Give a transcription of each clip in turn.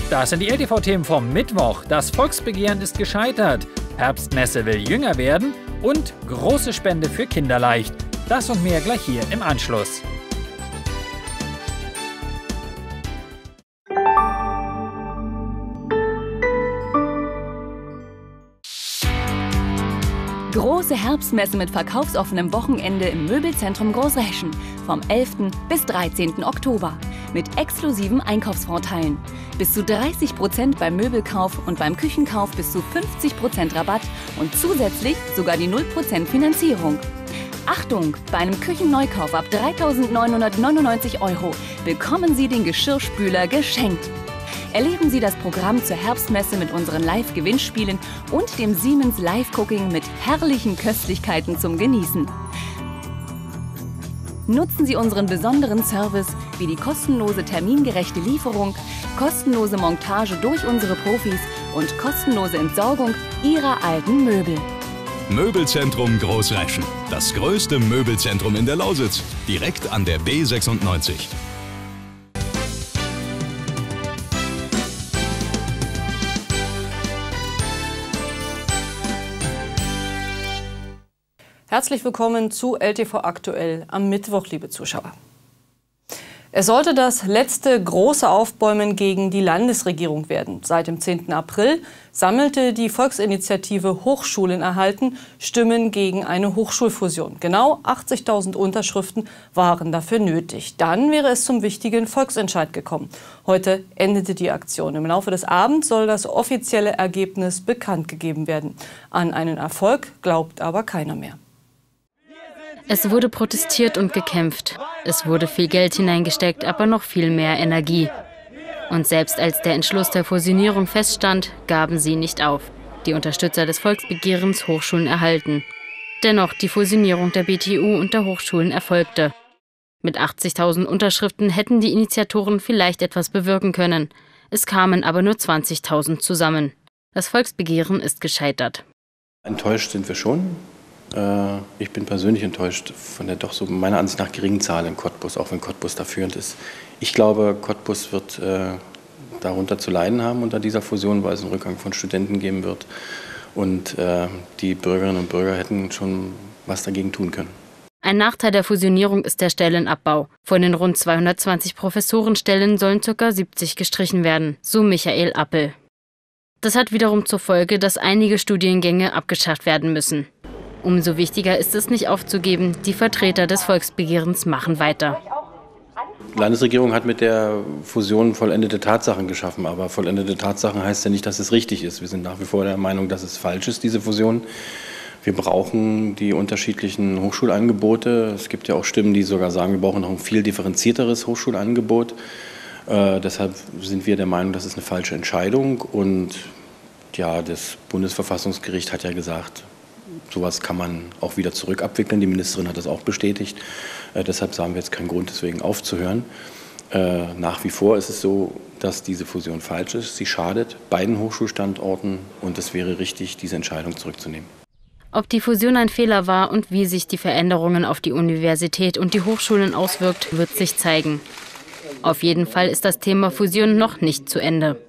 Das sind die LTV-Themen vom Mittwoch. Das Volksbegehren ist gescheitert. Herbstmesse will jünger werden und große Spende für Kinderleicht. Das und mehr gleich hier im Anschluss. Große Herbstmesse mit verkaufsoffenem Wochenende im Möbelzentrum Großräschen vom 11. bis 13. Oktober mit exklusiven Einkaufsvorteilen. Bis zu 30% beim Möbelkauf und beim Küchenkauf bis zu 50% Rabatt und zusätzlich sogar die 0% Finanzierung. Achtung! Bei einem Küchenneukauf ab 3.999 € bekommen Sie den Geschirrspüler geschenkt. Erleben Sie das Programm zur Herbstmesse mit unseren Live-Gewinnspielen und dem Siemens Live-Cooking mit herrlichen Köstlichkeiten zum Genießen. Nutzen Sie unseren besonderen Service wie die kostenlose termingerechte Lieferung, kostenlose Montage durch unsere Profis und kostenlose Entsorgung Ihrer alten Möbel. Möbelzentrum Großräschen. Das größte Möbelzentrum in der Lausitz. Direkt an der B96. Herzlich willkommen zu LTV Aktuell am Mittwoch, liebe Zuschauer. Es sollte das letzte große Aufbäumen gegen die Landesregierung werden. Seit dem 10. April sammelte die Volksinitiative Hochschulen erhalten Stimmen gegen eine Hochschulfusion. Genau 80.000 Unterschriften waren dafür nötig. Dann wäre es zum wichtigen Volksentscheid gekommen. Heute endete die Aktion. Im Laufe des Abends soll das offizielle Ergebnis bekannt gegeben werden. An einen Erfolg glaubt aber keiner mehr. Es wurde protestiert und gekämpft. Es wurde viel Geld hineingesteckt, aber noch viel mehr Energie. Und selbst als der Entschluss der Fusionierung feststand, gaben sie nicht auf. Die Unterstützer des Volksbegehrens Hochschulen erhalten. Dennoch, die Fusionierung der BTU und der Hochschulen erfolgte. Mit 80.000 Unterschriften hätten die Initiatoren vielleicht etwas bewirken können. Es kamen aber nur 20.000 zusammen. Das Volksbegehren ist gescheitert. Enttäuscht sind wir schon. Ich bin persönlich enttäuscht von der doch so meiner Ansicht nach geringen Zahl in Cottbus, auch wenn Cottbus da führend ist. Ich glaube, Cottbus wird darunter zu leiden haben unter dieser Fusion, weil es einen Rückgang von Studenten geben wird. Und die Bürgerinnen und Bürger hätten schon was dagegen tun können. Ein Nachteil der Fusionierung ist der Stellenabbau. Von den rund 220 Professorenstellen sollen ca. 70 gestrichen werden, so Michael Appel. Das hat wiederum zur Folge, dass einige Studiengänge abgeschafft werden müssen. Umso wichtiger ist es, nicht aufzugeben. Die Vertreter des Volksbegehrens machen weiter. Die Landesregierung hat mit der Fusion vollendete Tatsachen geschaffen. Aber vollendete Tatsachen heißt ja nicht, dass es richtig ist. Wir sind nach wie vor der Meinung, dass es falsch ist, diese Fusion. Wir brauchen die unterschiedlichen Hochschulangebote. Es gibt ja auch Stimmen, die sogar sagen, wir brauchen noch ein viel differenzierteres Hochschulangebot. Deshalb sind wir der Meinung, das ist eine falsche Entscheidung. Und ja, das Bundesverfassungsgericht hat ja gesagt, sowas kann man auch wieder zurückabwickeln. Die Ministerin hat das auch bestätigt. Deshalb sagen wir jetzt keinen Grund, deswegen aufzuhören. Nach wie vor ist es so, dass diese Fusion falsch ist. Sie schadet beiden Hochschulstandorten und es wäre richtig, diese Entscheidung zurückzunehmen. Ob die Fusion ein Fehler war und wie sich die Veränderungen auf die Universität und die Hochschulen auswirkt, wird sich zeigen. Auf jeden Fall ist das Thema Fusion noch nicht zu Ende.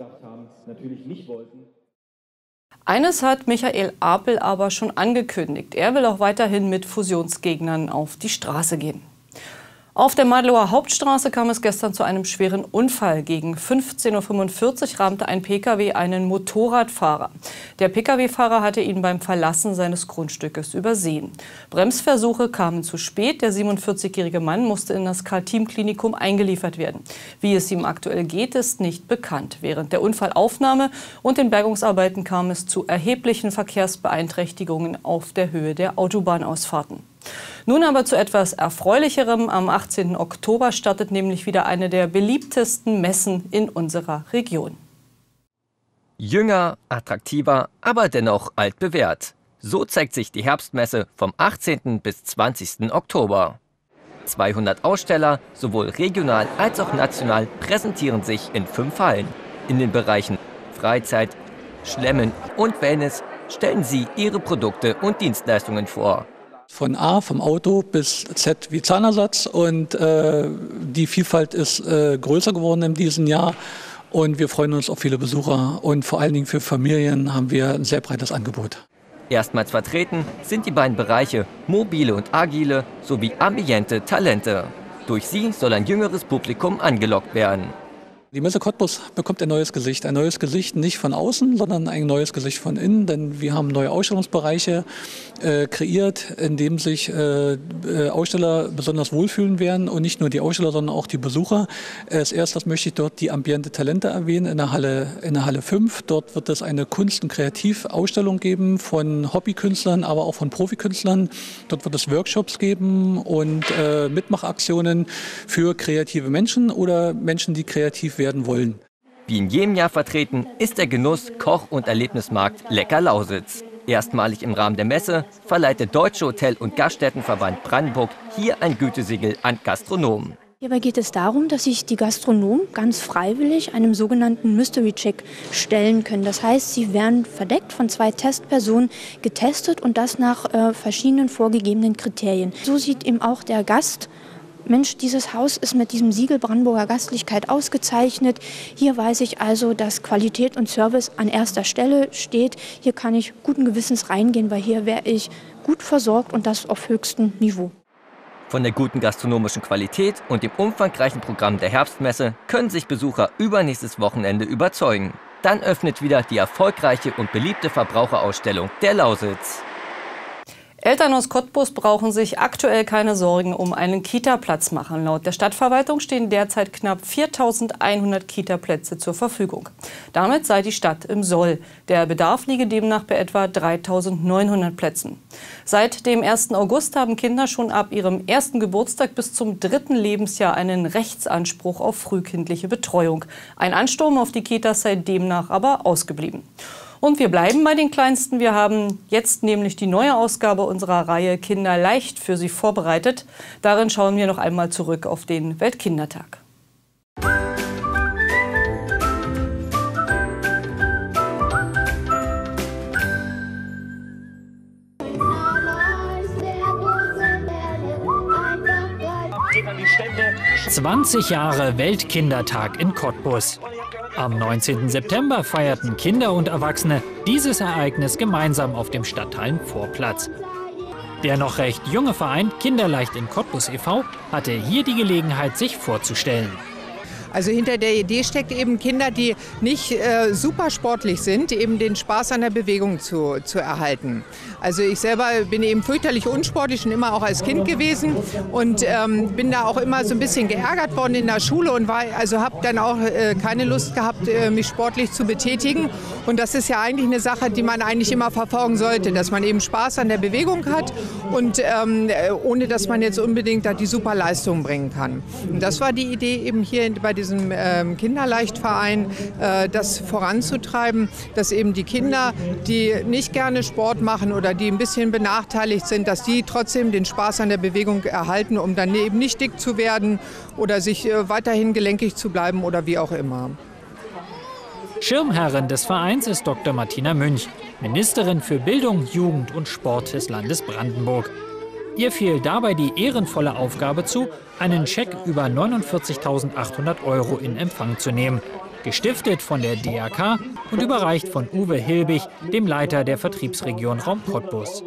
Eines hat Michael Appel aber schon angekündigt. Er will auch weiterhin mit Fusionsgegnern auf die Straße gehen. Auf der Madlower Hauptstraße kam es gestern zu einem schweren Unfall. Gegen 15:45 Uhr rammte ein Pkw einen Motorradfahrer. Der Pkw-Fahrer hatte ihn beim Verlassen seines Grundstückes übersehen. Bremsversuche kamen zu spät. Der 47-jährige Mann musste in das Karl-Team-Klinikum eingeliefert werden. Wie es ihm aktuell geht, ist nicht bekannt. Während der Unfallaufnahme und den Bergungsarbeiten kam es zu erheblichen Verkehrsbeeinträchtigungen auf der Höhe der Autobahnausfahrten. Nun aber zu etwas Erfreulicherem. Am 18. Oktober startet nämlich wieder eine der beliebtesten Messen in unserer Region. Jünger, attraktiver, aber dennoch altbewährt. So zeigt sich die Herbstmesse vom 18. bis 20. Oktober. 200 Aussteller, sowohl regional als auch national, präsentieren sich in 5 Hallen. In den Bereichen Freizeit, Schlemmen und Wellness stellen sie ihre Produkte und Dienstleistungen vor. Von A, vom Auto, bis Z wie Zahnersatz. Und die Vielfalt ist größer geworden in diesem Jahr. Und wir freuen uns auf viele Besucher. Und vor allen Dingen für Familien haben wir ein sehr breites Angebot. Erstmals vertreten sind die beiden Bereiche mobile und agile sowie ambiente Talente. Durch sie soll ein jüngeres Publikum angelockt werden. Die Messe Cottbus bekommt ein neues Gesicht. Ein neues Gesicht nicht von außen, sondern ein neues Gesicht von innen. Denn wir haben neue Ausstellungsbereiche kreiert, in dem sich Aussteller besonders wohlfühlen werden. Und nicht nur die Aussteller, sondern auch die Besucher. Als erstes möchte ich dort die ambiente Talente erwähnen in der Halle 5. Dort wird es eine Kunst- und Kreativausstellung geben von Hobbykünstlern, aber auch von Profikünstlern. Dort wird es Workshops geben und Mitmachaktionen für kreative Menschen oder Menschen, die kreativ werden wollen. Wie in jedem Jahr vertreten ist der Genuss-, Koch- und Erlebnismarkt Lecker Lausitz. Erstmalig im Rahmen der Messe verleiht der Deutsche Hotel- und Gaststättenverband Brandenburg hier ein Gütesiegel an Gastronomen. Hierbei geht es darum, dass sich die Gastronomen ganz freiwillig einem sogenannten Mystery Check stellen können. Das heißt, sie werden verdeckt von 2 Testpersonen getestet und das nach verschiedenen vorgegebenen Kriterien. So sieht eben auch der Gast: Mensch, dieses Haus ist mit diesem Siegel Brandenburger Gastlichkeit ausgezeichnet. Hier weiß ich also, dass Qualität und Service an erster Stelle steht. Hier kann ich guten Gewissens reingehen, weil hier wäre ich gut versorgt und das auf höchstem Niveau. Von der guten gastronomischen Qualität und dem umfangreichen Programm der Herbstmesse können sich Besucher übernächstes Wochenende überzeugen. Dann öffnet wieder die erfolgreiche und beliebte Verbraucherausstellung der Lausitz. Eltern aus Cottbus brauchen sich aktuell keine Sorgen um einen Kita-Platz machen. Laut der Stadtverwaltung stehen derzeit knapp 4.100 Kita-Plätze zur Verfügung. Damit sei die Stadt im Soll. Der Bedarf liege demnach bei etwa 3.900 Plätzen. Seit dem 1. August haben Kinder schon ab ihrem 1. Geburtstag bis zum 3. Lebensjahr einen Rechtsanspruch auf frühkindliche Betreuung. Ein Ansturm auf die Kitas sei demnach aber ausgeblieben. Und wir bleiben bei den Kleinsten. Wir haben jetzt nämlich die neue Ausgabe unserer Reihe Kinder leicht für Sie vorbereitet. Darin schauen wir noch einmal zurück auf den Weltkindertag. »20 Jahre Weltkindertag in Cottbus«. Am 19. September feierten Kinder und Erwachsene dieses Ereignis gemeinsam auf dem Stadtteilenvorplatz. Der noch recht junge Verein Kinderleicht in Cottbus e.V. hatte hier die Gelegenheit, sich vorzustellen. Also hinter der Idee steckt eben Kinder, die nicht super sportlich sind, eben den Spaß an der Bewegung zu erhalten. Also ich selber bin eben fürchterlich unsportlich, schon immer auch als Kind gewesen und bin da auch immer so ein bisschen geärgert worden in der Schule und habe dann auch keine Lust gehabt, mich sportlich zu betätigen. Und das ist ja eigentlich eine Sache, die man eigentlich immer verfolgen sollte, dass man eben Spaß an der Bewegung hat und ohne dass man jetzt unbedingt da die super Leistung bringen kann. Und das war die Idee eben hier bei diesem Kinderleichtverein, das voranzutreiben, dass eben die Kinder, die nicht gerne Sport machen oder die ein bisschen benachteiligt sind, dass die trotzdem den Spaß an der Bewegung erhalten, um dann eben nicht dick zu werden oder sich weiterhin gelenkig zu bleiben oder wie auch immer. Schirmherrin des Vereins ist Dr. Martina Münch, Ministerin für Bildung, Jugend und Sport des Landes Brandenburg. Ihr fiel dabei die ehrenvolle Aufgabe zu, einen Scheck über 49.800 € in Empfang zu nehmen. Gestiftet von der DAK und überreicht von Uwe Hilbig, dem Leiter der Vertriebsregion Raum Cottbus.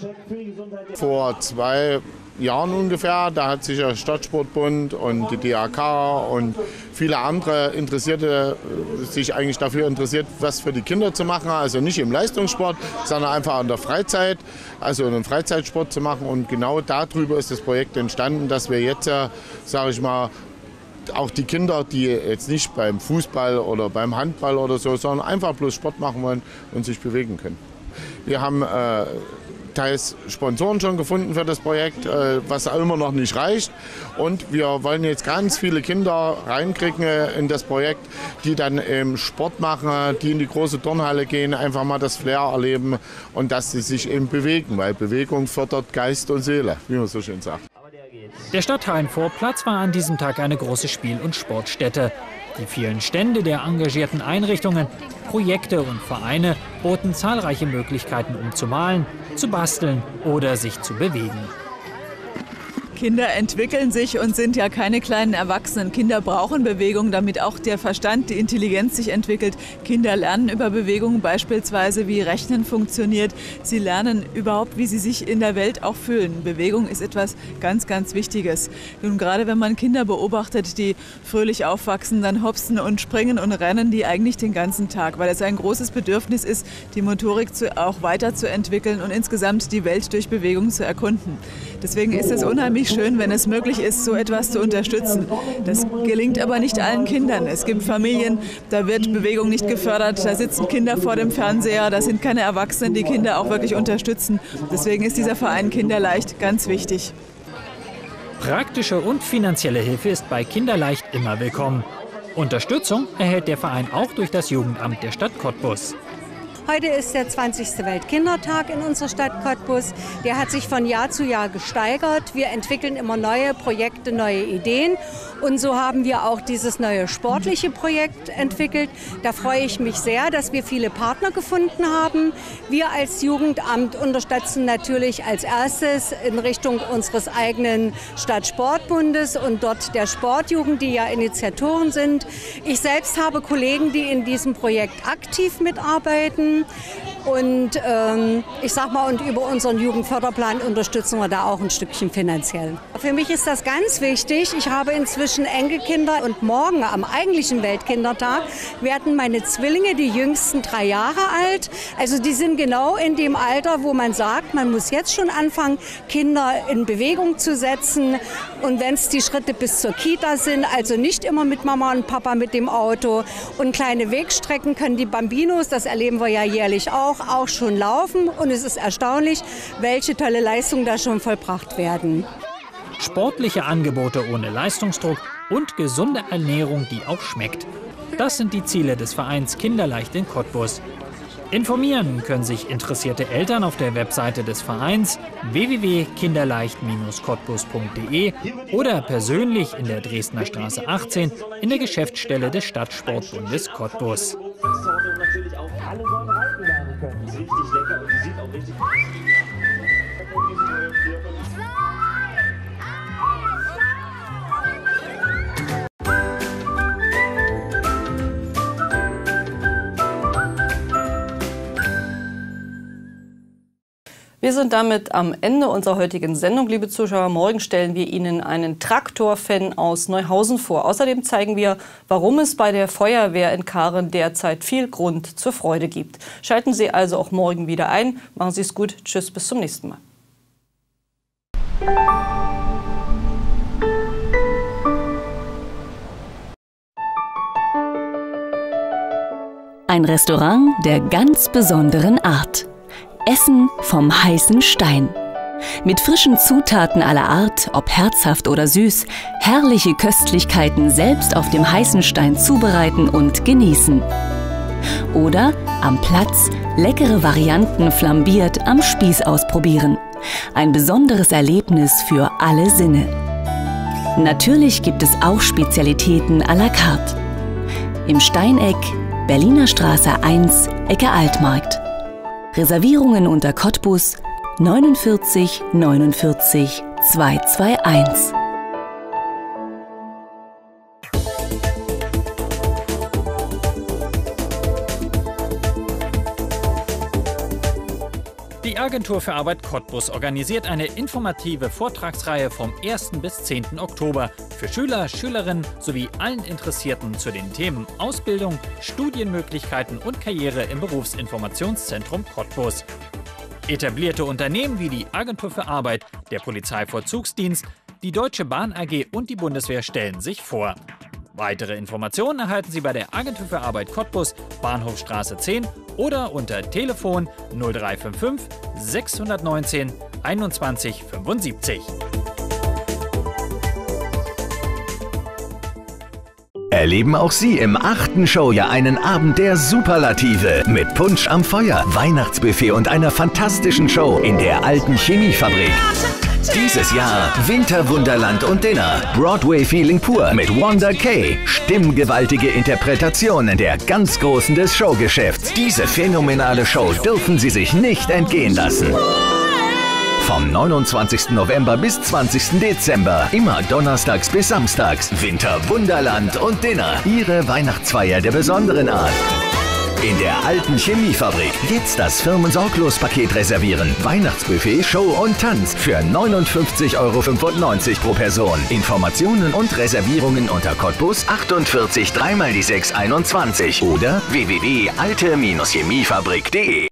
Vor 2 Jahren ungefähr, da hat sich der Stadtsportbund und die DAK und viele andere Interessierte sich eigentlich dafür interessiert, was für die Kinder zu machen. Also nicht im Leistungssport, sondern einfach in der Freizeit, also einen Freizeitsport zu machen. Und genau darüber ist das Projekt entstanden, dass wir jetzt, sage ich mal, auch die Kinder, die jetzt nicht beim Fußball oder beim Handball oder so, sondern einfach bloß Sport machen wollen und sich bewegen können. Wir haben teils Sponsoren schon gefunden für das Projekt, was immer noch nicht reicht. Und wir wollen jetzt ganz viele Kinder reinkriegen in das Projekt, die dann Sport machen, die in die große Turnhalle gehen, einfach mal das Flair erleben und dass sie sich eben bewegen, weil Bewegung fördert Geist und Seele, wie man so schön sagt. Der Stadtteilenvorplatz war an diesem Tag eine große Spiel- und Sportstätte. Die vielen Stände der engagierten Einrichtungen, Projekte und Vereine boten zahlreiche Möglichkeiten, um zu malen, zu basteln oder sich zu bewegen. Kinder entwickeln sich und sind ja keine kleinen Erwachsenen. Kinder brauchen Bewegung, damit auch der Verstand, die Intelligenz sich entwickelt. Kinder lernen über Bewegung beispielsweise, wie Rechnen funktioniert. Sie lernen überhaupt, wie sie sich in der Welt auch fühlen. Bewegung ist etwas ganz, ganz Wichtiges. Und gerade wenn man Kinder beobachtet, die fröhlich aufwachsen, dann hopsen und springen und rennen die eigentlich den ganzen Tag, weil es ein großes Bedürfnis ist, die Motorik auch weiterzuentwickeln und insgesamt die Welt durch Bewegung zu erkunden. Deswegen ist es unheimlich schön, wenn es möglich ist, so etwas zu unterstützen. Das gelingt aber nicht allen Kindern. Es gibt Familien, da wird Bewegung nicht gefördert, da sitzen Kinder vor dem Fernseher, da sind keine Erwachsenen, die Kinder auch wirklich unterstützen. Deswegen ist dieser Verein Kinderleicht ganz wichtig. Praktische und finanzielle Hilfe ist bei Kinderleicht immer willkommen. Unterstützung erhält der Verein auch durch das Jugendamt der Stadt Cottbus. Heute ist der 20. Weltkindertag in unserer Stadt Cottbus. Der hat sich von Jahr zu Jahr gesteigert. Wir entwickeln immer neue Projekte, neue Ideen. Und so haben wir auch dieses neue sportliche Projekt entwickelt. Da freue ich mich sehr, dass wir viele Partner gefunden haben. Wir als Jugendamt unterstützen natürlich als erstes in Richtung unseres eigenen Stadtsportbundes und dort der Sportjugend, die ja Initiatoren sind. Ich selbst habe Kollegen, die in diesem Projekt aktiv mitarbeiten. Und ich sag mal, und über unseren Jugendförderplan unterstützen wir da auch ein Stückchen finanziell. Für mich ist das ganz wichtig. Ich habe inzwischen Enkelkinder und morgen am eigentlichen Weltkindertag werden meine Zwillinge, die jüngsten 3 Jahre alt. Also die sind genau in dem Alter, wo man sagt, man muss jetzt schon anfangen, Kinder in Bewegung zu setzen. Und wenn es die Schritte bis zur Kita sind, also nicht immer mit Mama und Papa mit dem Auto. Und kleine Wegstrecken können die Bambinos, das erleben wir ja jährlich auch schon laufen. Und es ist erstaunlich, welche tolle Leistungen da schon vollbracht werden. Sportliche Angebote ohne Leistungsdruck und gesunde Ernährung, die auch schmeckt. Das sind die Ziele des Vereins Kinderleicht in Cottbus. Informieren können sich interessierte Eltern auf der Webseite des Vereins www.kinderleicht-cottbus.de oder persönlich in der Dresdner Straße 18 in der Geschäftsstelle des Stadtsportbundes Cottbus. Wir sind damit am Ende unserer heutigen Sendung, liebe Zuschauer. Morgen stellen wir Ihnen einen Traktorfan aus Neuhausen vor. Außerdem zeigen wir, warum es bei der Feuerwehr in Kahren derzeit viel Grund zur Freude gibt. Schalten Sie also auch morgen wieder ein. Machen Sie es gut. Tschüss, bis zum nächsten Mal. Ein Restaurant der ganz besonderen Art. Essen vom heißen Stein. Mit frischen Zutaten aller Art, ob herzhaft oder süß, herrliche Köstlichkeiten selbst auf dem heißen Stein zubereiten und genießen. Oder am Platz leckere Varianten flambiert am Spieß ausprobieren. Ein besonderes Erlebnis für alle Sinne. Natürlich gibt es auch Spezialitäten à la carte. Im Steineck, Berliner Straße 1, Ecke Altmarkt. Reservierungen unter Cottbus 49 49 221. Die Agentur für Arbeit Cottbus organisiert eine informative Vortragsreihe vom 1. bis 10. Oktober für Schüler, Schülerinnen sowie allen Interessierten zu den Themen Ausbildung, Studienmöglichkeiten und Karriere im Berufsinformationszentrum Cottbus. Etablierte Unternehmen wie die Agentur für Arbeit, der Polizeivollzugsdienst, die Deutsche Bahn AG und die Bundeswehr stellen sich vor. Weitere Informationen erhalten Sie bei der Agentur für Arbeit Cottbus, Bahnhofstraße 10 oder unter Telefon 0355 619 21 75. Erleben auch Sie im 8. Showjahr einen Abend der Superlative mit Punsch am Feuer, Weihnachtsbuffet und einer fantastischen Show in der alten Chemiefabrik. Dieses Jahr Winterwunderland und Dinner, Broadway-Feeling pur mit Wanda Kay, stimmgewaltige Interpretationen der ganz Großen des Showgeschäfts. Diese phänomenale Show dürfen Sie sich nicht entgehen lassen. Vom 29. November bis 20. Dezember. Immer donnerstags bis samstags. Winterwunderland und Dinner. Ihre Weihnachtsfeier der besonderen Art. In der alten Chemiefabrik. Jetzt das Firmensorglos-Paket reservieren. Weihnachtsbuffet, Show und Tanz für 59,95 € pro Person. Informationen und Reservierungen unter Cottbus 48 3x6 21 oder www.alte-chemiefabrik.de.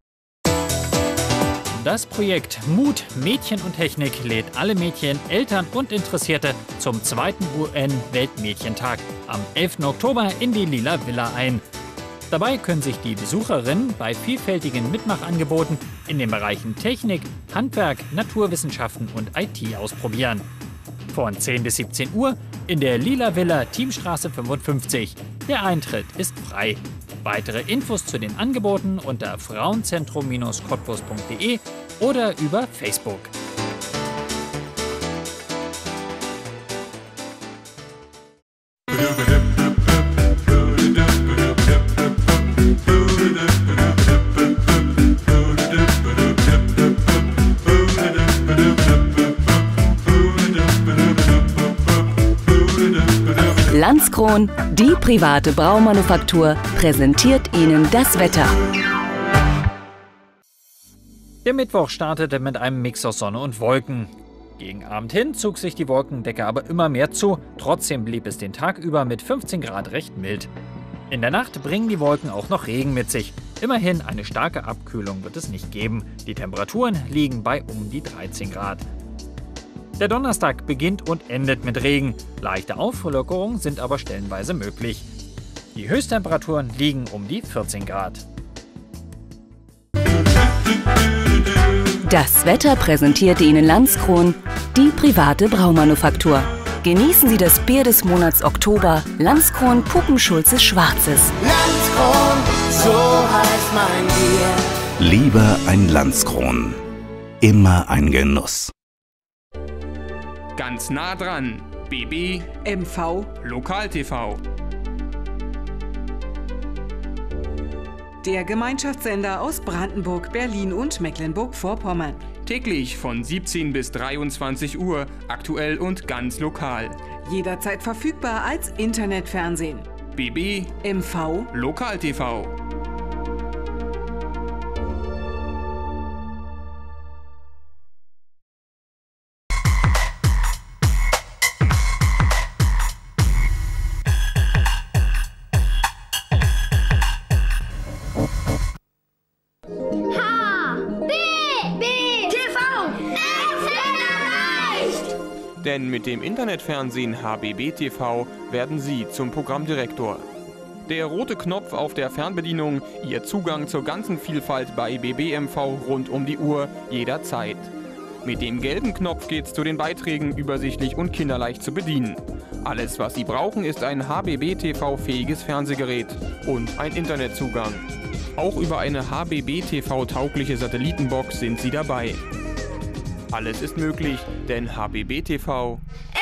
Das Projekt Mut, Mädchen und Technik lädt alle Mädchen, Eltern und Interessierte zum 2. UN-Weltmädchentag am 11. Oktober in die Lila Villa ein. Dabei können sich die Besucherinnen bei vielfältigen Mitmachangeboten in den Bereichen Technik, Handwerk, Naturwissenschaften und IT ausprobieren. Von 10 bis 17 Uhr in der Lila Villa Thiemstraße 55. Der Eintritt ist frei. Weitere Infos zu den Angeboten unter frauenzentrum-cottbus.de oder über Facebook. Landskron, die private Braumanufaktur, präsentiert Ihnen das Wetter. Der Mittwoch startete mit einem Mix aus Sonne und Wolken. Gegen Abend hin zog sich die Wolkendecke aber immer mehr zu. Trotzdem blieb es den Tag über mit 15 Grad recht mild. In der Nacht bringen die Wolken auch noch Regen mit sich. Immerhin eine starke Abkühlung wird es nicht geben. Die Temperaturen liegen bei um die 13 Grad. Der Donnerstag beginnt und endet mit Regen. Leichte Auflockerungen sind aber stellenweise möglich. Die Höchsttemperaturen liegen um die 14 Grad. Das Wetter präsentierte Ihnen Landskron, die private Braumanufaktur. Genießen Sie das Bier des Monats Oktober, Landskron Puppenschulzes Schwarzes. Landskron, so heißt mein Bier. Lieber ein Landskron. Immer ein Genuss. Ganz nah dran. BB MV Lokal TV. Der Gemeinschaftssender aus Brandenburg, Berlin und Mecklenburg-Vorpommern. Täglich von 17 bis 23 Uhr, aktuell und ganz lokal. Jederzeit verfügbar als Internetfernsehen. BB MV Lokal TV. Denn mit dem Internetfernsehen HBB TV werden Sie zum Programmdirektor. Der rote Knopf auf der Fernbedienung, Ihr Zugang zur ganzen Vielfalt bei BBMV rund um die Uhr, jederzeit. Mit dem gelben Knopf geht's zu den Beiträgen übersichtlich und kinderleicht zu bedienen. Alles, was Sie brauchen, ist ein HBB TV-fähiges Fernsehgerät und ein Internetzugang. Auch über eine HBB TV-taugliche Satellitenbox sind Sie dabei. Alles ist möglich, denn HBB TV